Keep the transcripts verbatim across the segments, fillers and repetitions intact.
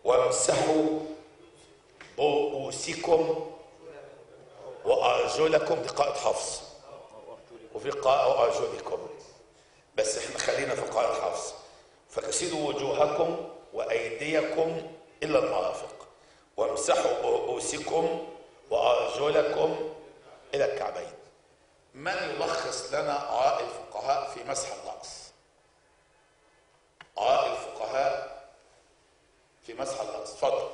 وامسحوا رؤوسكم وارجلكم، دي قراءة حفص، وفي قراءة وارجلكم، بس احنا خلينا في قراءة حفص. فاغسلوا وجوهكم وايديكم الى المرافق وامسحوا رؤوسكم وارجلكم الى الكعبين. من يلخص لنا آراء الفقهاء في مسح الرأس؟ آراء الفقهاء في مسح الرأس، اتفضل.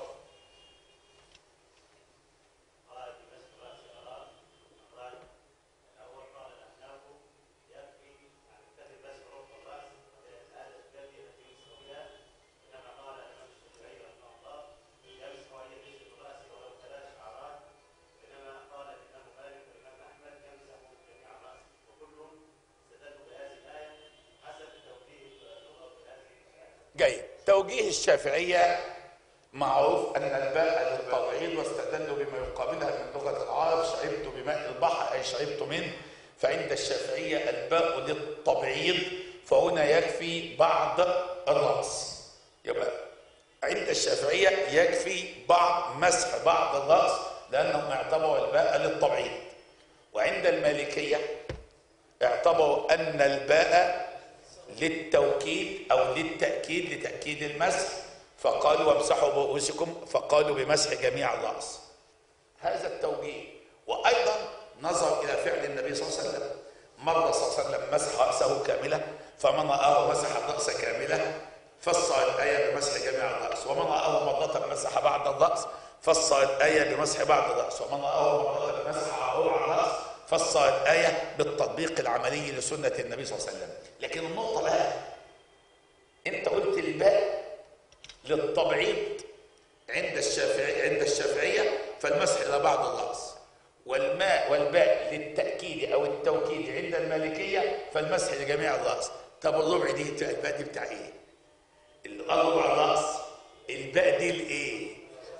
جيد. توجيه الشافعية معروف أن الباء للتبعيض، واستدلوا بما يقابلها من لغة العرب، شربت بماء البحر أي شربت منه. فعند الشافعية الباء للتبعيض، فهنا يكفي بعض الرأس. يبقى عند الشافعية يكفي بعض مسح بعض الرأس لأنهم اعتبروا الباء للتبعيض. وعند المالكية اعتبروا أن الباء للتوكيد أو للتأكيد، لتأكيد المسح، فقالوا وامسحوا برؤوسكم، فقالوا بمسح جميع الرأس. هذا التوجيه. وأيضا نظر إلى فعل النبي صلى الله عليه وسلم، مرة صلى الله عليه وسلم مسح رأسه كاملة، فمن رآه مسح الرأس كاملة فسر الآية بمسح جميع الرأس، ومن رآه مرة مسح بعض الرأس فسر الآية بمسح بعض الرأس، ومن رآه مرة مسح ربع الرأس فسر الآية بالتطبيق العملي لسنة النبي صلى الله عليه وسلم. لكن النقطة بقى، أنت قلت الباء للتبعيض عند الشافعية عند الشافعية فالمسح إلى بعض الرأس، والماء والباء للتأكيد أو التوكيد عند المالكية فالمسح لجميع الرأس. طب الربع دي الباء دي بتاع إيه؟ الربع الرأس، الباء دي لإيه؟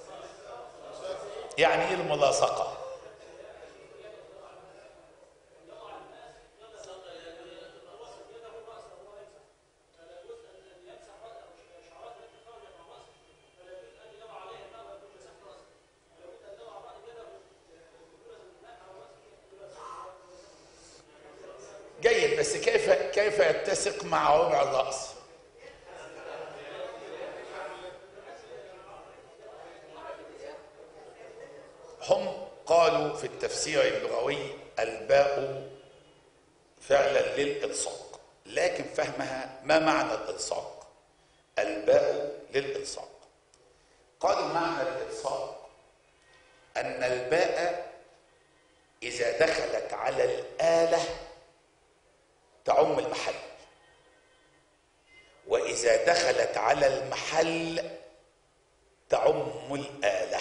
يعني إيه الملاصقة؟ جيد، بس كيف كيف يتسق مع ربع الرأس؟ هم قالوا في التفسير اللغوي الباء فعلا للإلصاق، لكن فهمها ما معنى الإلصاق؟ الباء للإلصاق. قالوا معنى الإلصاق أن الباء إذا دخلت على الآلة تعم المحل، وإذا دخلت على المحل تعم الآلة.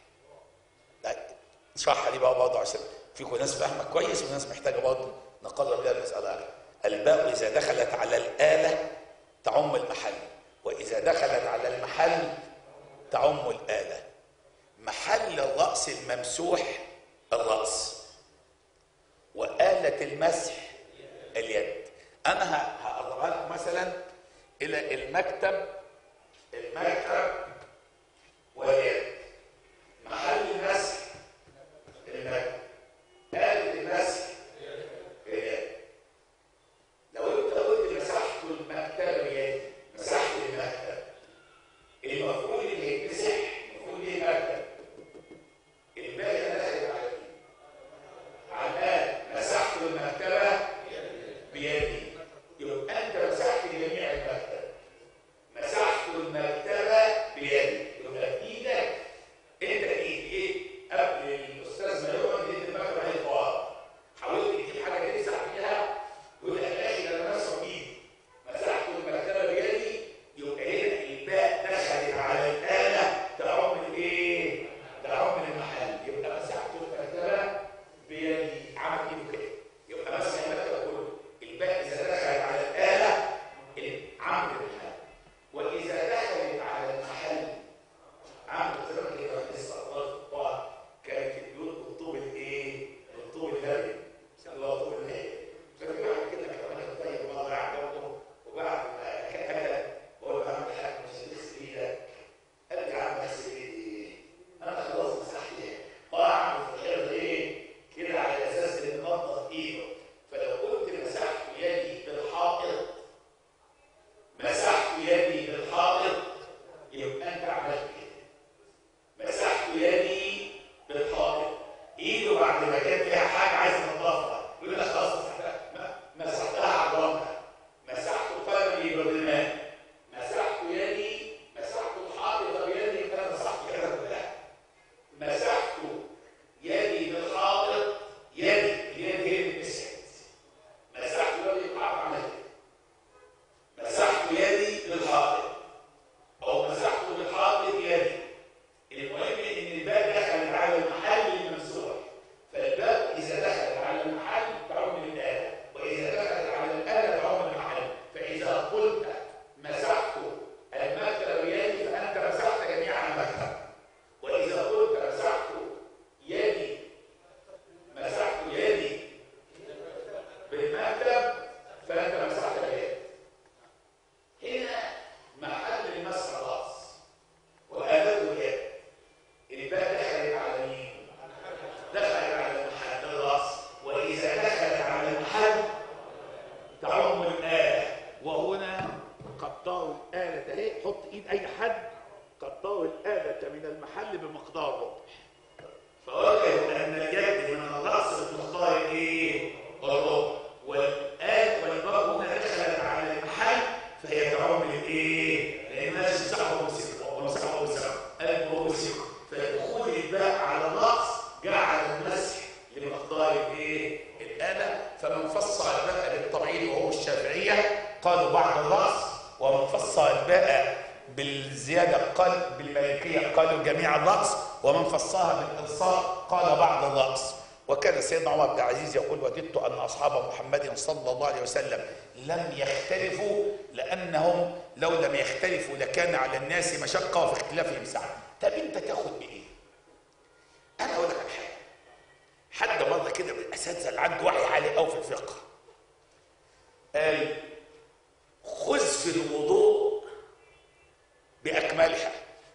اشرحها لي بقى برضه عشان فيكم ناس فاهمة كويس وناس محتاجة برضه نقرب بيها المسألة. الباء إذا دخلت على الآلة تعم المحل، وإذا دخلت على المحل تعم الآلة. محل الرأس الممسوح الرأس، وآلة المسح اليد. أنا هقربها لكم مثلا إلى المكتب المكتب واليد. محل المسح المكتب، آلة المسح اليد. لو أنت قلت مسحت المكتب بيدي، مسحت المكتب، المفروض اللي يتمسح المفروض ايه المكتب؟ الباقي ده داخل على مين؟ على الآلة. مسحت المكتبة بيدي، يبقى أنت مسحت جميع المكتب. مسحت المكتبة بيدي، يبقى بإيدك. أنت إيد إيه؟ قبل الأستاذ ما يقعد يدي المكتبة عليه الطوارئ، حاولت تجيب حاجة تمسح فيها ويقول لك يا أخي ده أنا مسحه بإيدي. مسحت المكتبة بيدي، يبقى هنا الباء دخلت على البتة من المحل بمقدار ربع. فوجد أن اليد من الرأس بمقدار إيه؟ الربع. والآن والباب هنا دخلت على المحل فهي تعم الإيه؟ لأنها تمسحه ومسكه ومسحه ومسكه قلب ومسكه. فدخول الباء على الرأس جعل المسح لمقدار الإيه؟ الآلة. فمن فصل الباء بالتبعيض وهو الشافعية قالوا بعد الرأس، ومن فصل الباء بالزيادة قال بالمالكية قالوا جميع الرأس، ومن فصلها بالإلصاق قال بعض الرأس. وكان سيدنا عمر بن العزيز يقول: وددت أن أصحاب محمد صلى الله عليه وسلم لم يختلفوا، لأنهم لو لم يختلفوا لكان على الناس مشقة وفي اختلافهم سعة. طب أنت تاخد بإيه؟ أنا أقول لك على حاجة. حد مرة كده من الأساتذة اللي عنده وعي عالي أوي في الفقه قال: خذ في الوضوء بأكملها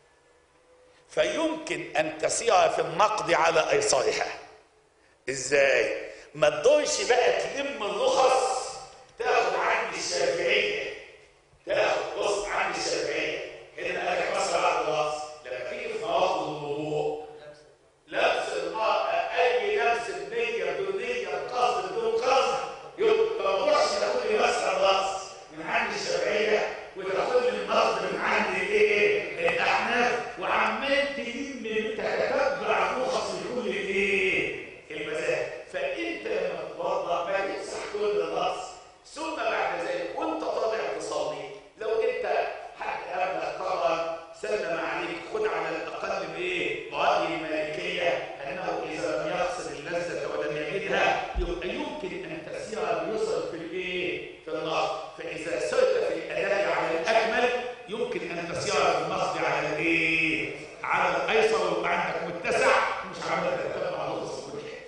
فيمكن أن تسير في النقد على أيسرها. إزاي؟ ما تدورش بقى تلم الرخص تاخد عند الشافعية، تاخد بص عند الشافعية هنا قالك مثلا بعد الراس لما تيجي في نواقض الوضوء لبس المرأة أي لبس بنية بدون نية بقصد بدون قصد يبقى ما تروحش تاخد لي مسح الراس من عند الشافعية وتاخد لي النقد من عند الايه؟ الأحناف، وعمال تلم تتبع الرخص لكل الايه؟ المذاهب. فأنت لما تتوضأ ما تمسح كل الراس، ثم بعد ذلك وأنت طالع تصلي لو أنت حد قبلك قرر سلم عليك خد على الأقل بإيه؟ برأي المالكية أنه إذا لم يقصد اللذة ولم يجدها يبقى يمكن أن تسير بيسر في الإيه؟ في النار. فإذا سرت في الأداء على الأكمل يمكن أن تسير في النصب على الإيه؟ على الأيسر ويبقى عندك متسع مش عامل تتبع الرخص كل حاجة.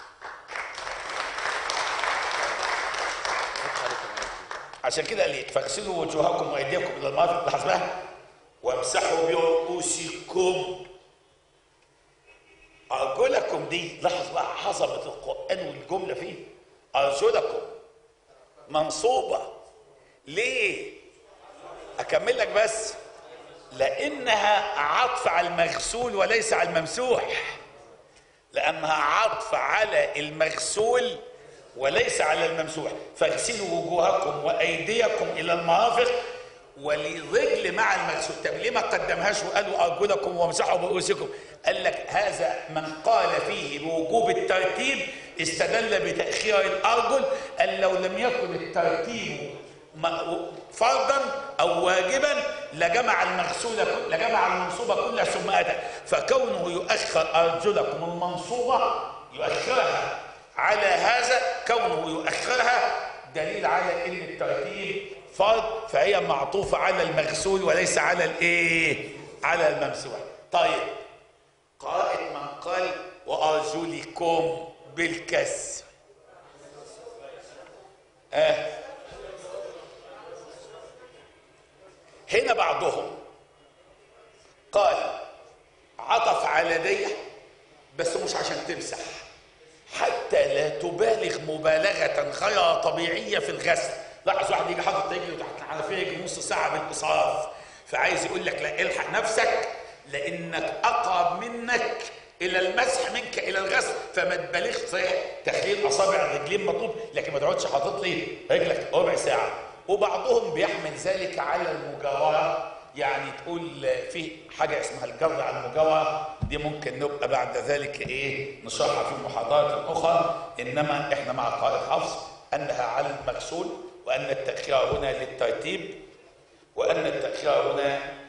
عشان كده قال لي: فاغسلوا وجوهكم وايديكم الى المرافق لحسبها وامسحوا برؤوسكم. ارجلكم دي لاحظ بقى عظمه القران والجمله فيه. ارجلكم منصوبه ليه؟ اكمل لك بس. لانها عطف على المغسول وليس على الممسوح، لانها عطف على المغسول وليس على الممسوح. فاغسلوا وجوهكم وايديكم الى المرافق وللرجل مع المغسول. طب ليه ما قدمهاش وقالوا ارجلكم وامسحوا برؤوسكم؟ قال لك هذا من قال فيه بوجوب الترتيب استدل بتاخير الارجل، ان لو لم يكن الترتيب فرضا او واجبا لجمع المغسول لجمع المنصوبه كلها ثم اتى. فكونه يؤخر ارجلكم المنصوبه يؤخرها على هذا، كونه يؤخرها دليل على ان الترتيب فرض، فهي معطوفه على المغسول وليس على الايه؟ على الممسوح. طيب قائد من قال وارجلكم بالكسر آه. هنا بعضهم قال عطف على دي بس مش عشان تمسح، حتى لا تبالغ مبالغة غير طبيعية في الغسل. لاحظ واحد يجي حاطط رجله تحت الحنفية يجي نص ساعة بالإسراف، فعايز يقول لك لا الحق نفسك لأنك أقرب منك إلى المسح منك إلى الغسل، فما تبالغش. صحيح تخليل أصابع الرجلين مطلوب، لكن ما تقعدش حاطط لي رجلك ربع ساعة. وبعضهم بيحمل ذلك على المجاورة، يعني تقول في حاجة اسمها الجر على المجاورة، دي ممكن نبقى بعد ذلك ايه نشرحها في محاضرات اخرى، انما احنا مع قائد حفص انها على المغسول، وان التأخير هنا للترتيب، وان التأخير هنا